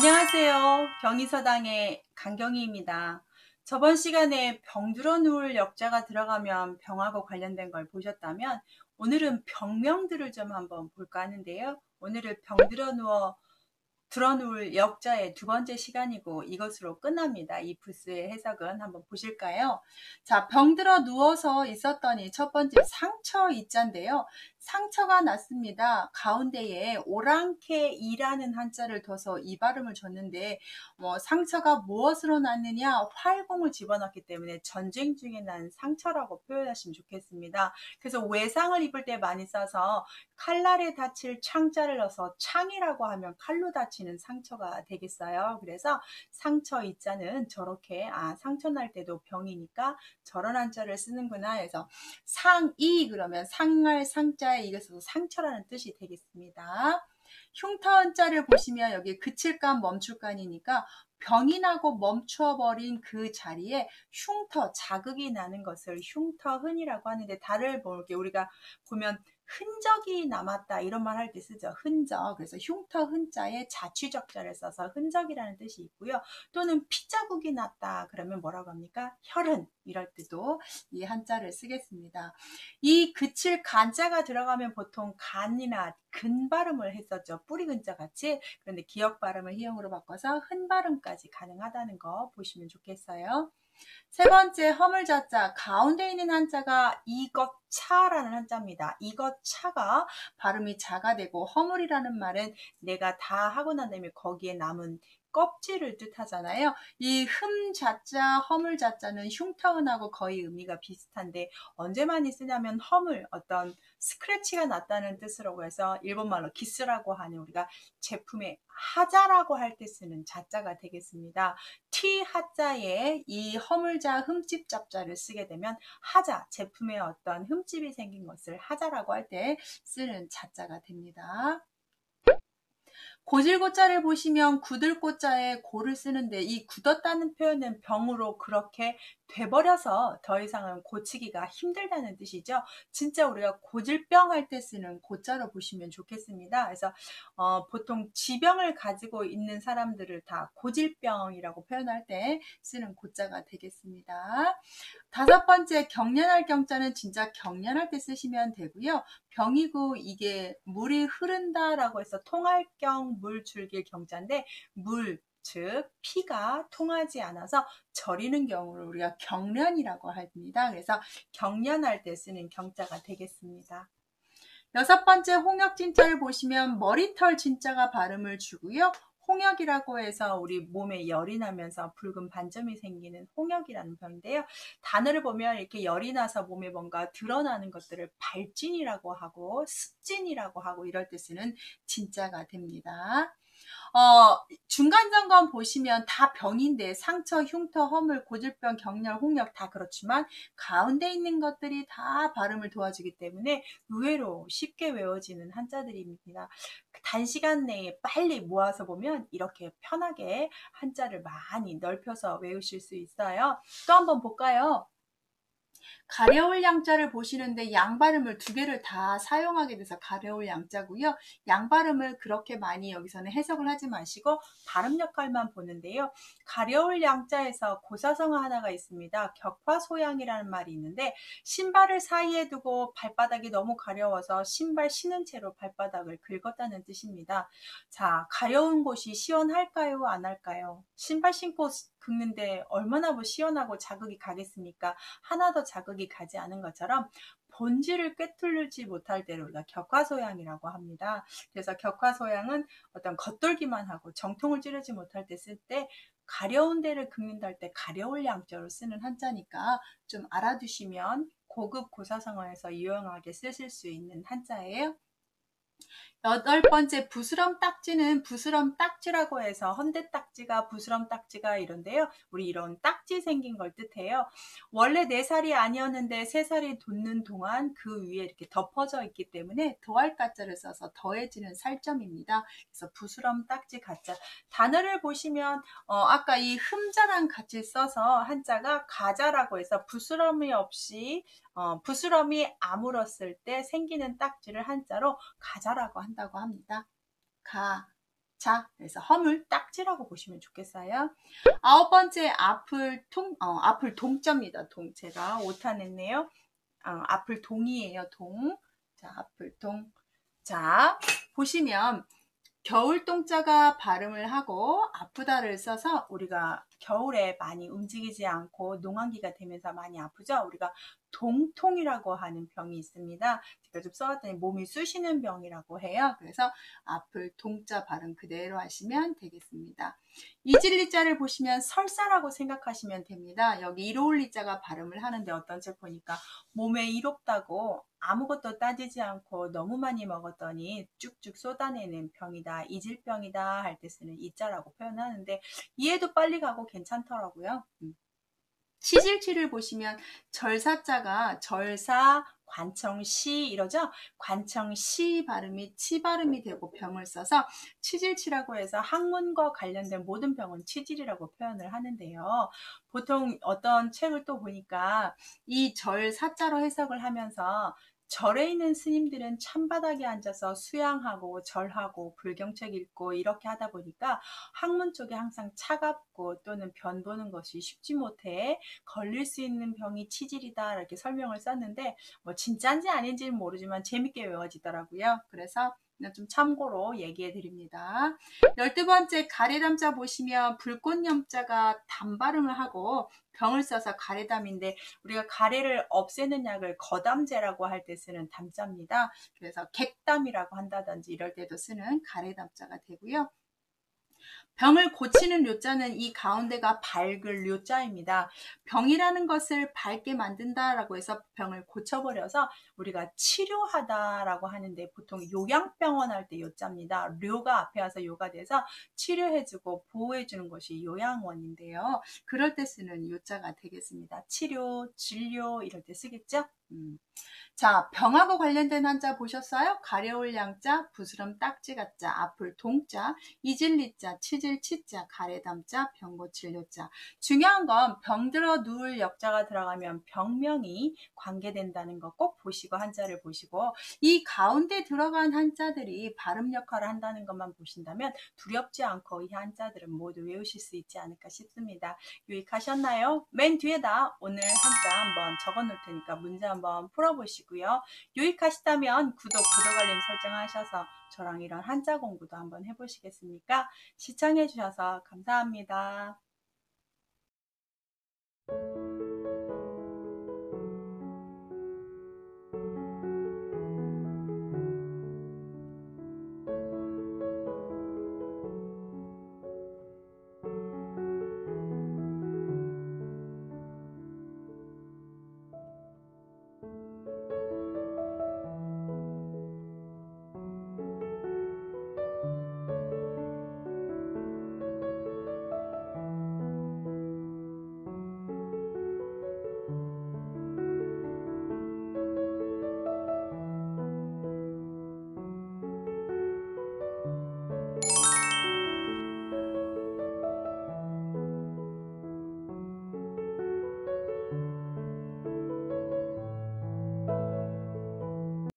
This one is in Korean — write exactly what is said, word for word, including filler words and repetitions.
안녕하세요. 경희서당의 강경희입니다. 저번 시간에 병들어 누울 역자가 들어가면 병하고 관련된 걸 보셨다면 오늘은 병명들을 좀 한번 볼까 하는데요. 오늘은 병들어 누워 들어 누울 역자의 두 번째 시간이고 이것으로 끝납니다. 이 부스의 해석은 한번 보실까요? 자, 병들어 누워서 있었더니 첫 번째 상처 이자인데요. 상처가 났습니다. 가운데에 오랑캐이라는 한자를 둬서 이 발음을 줬는데 뭐 상처가 무엇으로 났느냐? 활공을 집어넣기 때문에 전쟁 중에 난 상처라고 표현하시면 좋겠습니다. 그래서 외상을 입을 때 많이 써서 칼날에 다칠 창자를 넣어서 창이라고 하면 칼로 다치는 상처가 되겠어요. 그래서 상처 이자는 저렇게 아 상처 날 때도 병이니까 저런 한자를 쓰는구나 해서 상이 그러면 상할 상자에 이것으로 상처라는 뜻이 되겠습니다. 흉터 한자를 보시면 여기 그칠간 멈출간이니까 병이 나고 멈춰버린 그 자리에 흉터, 자극이 나는 것을 흉터흔이라고 하는데 달을 볼게 우리가 보면 흔적이 남았다 이런 말 할 때 쓰죠. 흔적. 그래서 흉터 흔자에 자취적자를 써서 흔적이라는 뜻이 있고요. 또는 피자국이 났다 그러면 뭐라고 합니까? 혈흔 이럴 때도 이 한자를 쓰겠습니다. 이 그칠 간자가 들어가면 보통 간이나 근 발음을 했었죠. 뿌리 근자 같이. 그런데 기역 발음을 희용으로 바꿔서 흔 발음까지 가능하다는 거 보시면 좋겠어요. 세 번째 허물자자 가운데 있는 한자가 이것차라는 한자입니다. 이것차가 발음이 자가 되고 허물이라는 말은 내가 다 하고 난 다음에 거기에 남은 껍질을 뜻하잖아요. 이 흠자자, 허물자자는 흉터흔하고 거의 의미가 비슷한데 언제 많이 쓰냐면 허물, 어떤 스크래치가 났다는 뜻으로 해서 일본말로 기스라고 하는 우리가 제품의 하자라고 할 때 쓰는 자자가 되겠습니다. 티 하자에 이 허물자 흠집 잡자를 쓰게 되면 하자, 제품에 어떤 흠집이 생긴 것을 하자라고 할 때 쓰는 자자가 됩니다. 고질고자를 보시면 굳을고자에 고를 쓰는데 이 굳었다는 표현은 병으로 그렇게 돼버려서 더 이상은 고치기가 힘들다는 뜻이죠. 진짜 우리가 고질병 할 때 쓰는 고자로 보시면 좋겠습니다. 그래서 어, 보통 지병을 가지고 있는 사람들을 다 고질병이라고 표현할 때 쓰는 고자가 되겠습니다. 다섯 번째 경련할 경자는 진짜 경련할 때 쓰시면 되고요. 병이고 이게 물이 흐른다라고 해서 통할경 물줄길 경자인데 물, 즉 피가 통하지 않아서 저리는 경우를 우리가 경련이라고 합니다. 그래서 경련할 때 쓰는 경자가 되겠습니다. 여섯 번째 홍역진자를 보시면 머리털 진자가 발음을 주고요. 홍역이라고 해서 우리 몸에 열이 나면서 붉은 반점이 생기는 홍역이라는 병인데요. 단어를 보면 이렇게 열이 나서 몸에 뭔가 드러나는 것들을 발진이라고 하고 습진이라고 하고 이럴 때 쓰는 진자가 됩니다. 어, 중간점검 보시면 다 병인데 상처, 흉터, 허물, 고질병, 경련, 홍역 다 그렇지만 가운데 있는 것들이 다 발음을 도와주기 때문에 의외로 쉽게 외워지는 한자들입니다. 단시간 내에 빨리 모아서 보면 이렇게 편하게 한자를 많이 넓혀서 외우실 수 있어요. 또 한번 볼까요? 가려울 양자를 보시는데 양 발음을 두 개를 다 사용하게 돼서 가려울 양자고요. 양 발음을 그렇게 많이 여기서는 해석을 하지 마시고 발음 역할만 보는데요. 가려울 양자에서 고사성어 하나가 있습니다. 격화소양이라는 말이 있는데 신발을 사이에 두고 발바닥이 너무 가려워서 신발 신은 채로 발바닥을 긁었다는 뜻입니다. 자, 가려운 곳이 시원할까요? 안 할까요? 신발 신고 긁는데 얼마나 뭐 시원하고 자극이 가겠습니까? 하나 더 자극이 가지 않은 것처럼 본질을 꿰뚫지 못할 때를 우리가 격화소양이라고 합니다. 그래서 격화소양은 어떤 겉돌기만 하고 정통을 찌르지 못할 때 쓸 때 가려운 데를 긁는다 할 때 가려울 양자로 쓰는 한자니까 좀 알아두시면 고급 고사성어에서 유용하게 쓰실 수 있는 한자예요. 여덟 번째 부스럼 딱지는 부스럼 딱지라고 해서 헌데 딱지가 부스럼 딱지가 이런데요. 우리 이런 딱지 생긴 걸 뜻해요. 원래 네 살이 아니었는데 세 살이 돋는 동안 그 위에 이렇게 덮어져 있기 때문에 더할 가자를 써서 더해지는 살점입니다. 그래서 부스럼 딱지 가자. 단어를 보시면 어, 아까 이 흠자랑 같이 써서 한자가 가자라고 해서 부스럼이 없이 어, 부스럼이 아물었을 때 생기는 딱지를 한자로 가자라고 한다고 합니다. 가, 자, 그래서 허물 딱지라고 보시면 좋겠어요. 아홉 번째 앞을 통, 어, 앞을 동자입니다. 동. 제가 오타 냈네요. 어, 앞을 동이에요. 동. 자, 앞을 동. 자, 보시면 겨울 동자가 발음을 하고 아프다를 써서 우리가 겨울에 많이 움직이지 않고 농한기가 되면서 많이 아프죠. 우리가 동통이라고 하는 병이 있습니다. 제가 좀 써왔더니 몸이 쑤시는 병이라고 해요. 그래서 앞을 동자 발음 그대로 하시면 되겠습니다. 이질리자를 보시면 설사라고 생각하시면 됩니다. 여기 이로울리자가 발음을 하는데 어떤 책 보니까 몸에 이롭다고 아무것도 따지지 않고 너무 많이 먹었더니 쭉쭉 쏟아내는 병이다, 이질병이다 할 때 쓰는 이자라고 표현하는데 이해도 빨리 가고 괜찮더라고요. 음. 치질치를 보시면 절사자가 절사, 관청시 이러죠. 관청시 발음이 치 발음이 되고 병을 써서 치질치라고 해서 학문과 관련된 모든 병은 치질이라고 표현을 하는데요. 보통 어떤 책을 또 보니까 이 절사자로 해석을 하면서 절에 있는 스님들은 찬바닥에 앉아서 수양하고 절하고 불경책 읽고 이렇게 하다 보니까 학문 쪽에 항상 차갑고 또는 변 보는 것이 쉽지 못해 걸릴 수 있는 병이 치질이다 이렇게 설명을 썼는데 뭐 진짜인지 아닌지는 모르지만 재밌게 외워지더라고요. 그래서 좀 참고로 얘기해 드립니다. 열두 번째 가래담자 보시면 불꽃염자가 담 발음을 하고 병을 써서 가래담인데 우리가 가래를 없애는 약을 거담제라고 할 때 쓰는 담자입니다. 그래서 객담이라고 한다든지 이럴 때도 쓰는 가래담자가 되고요. 병을 고치는 료자는 이 가운데가 밝을 료자입니다. 병이라는 것을 밝게 만든다라고 해서 병을 고쳐버려서 우리가 치료하다라고 하는데 보통 요양병원 할 때 요자입니다. 료가 앞에 와서 요가 돼서 치료해주고 보호해주는 것이 요양원인데요. 그럴 때 쓰는 요자가 되겠습니다. 치료, 진료 이럴 때 쓰겠죠? 음. 자, 병하고 관련된 한자 보셨어요? 가려울 양자, 부스럼 딱지 같자, 앞을 동자, 이질리자, 치질 치자, 가래담자, 병고칠 요자. 중요한 건 병들어 누울 역자가 들어가면 병명이 관계된다는 거 꼭 보시고 한자를 보시고 이 가운데 들어간 한자들이 발음 역할을 한다는 것만 보신다면 두렵지 않고 이 한자들은 모두 외우실 수 있지 않을까 싶습니다. 유익하셨나요? 맨 뒤에다 오늘 한자 한번 적어 놓을 테니까 문제 한번 풀어보시고요. 유익하시다면 구독, 구독 알림 설정하셔서 저랑 이런 한자 공부도 한번 해보시겠습니까? 시청해 주셔서 감사합니다.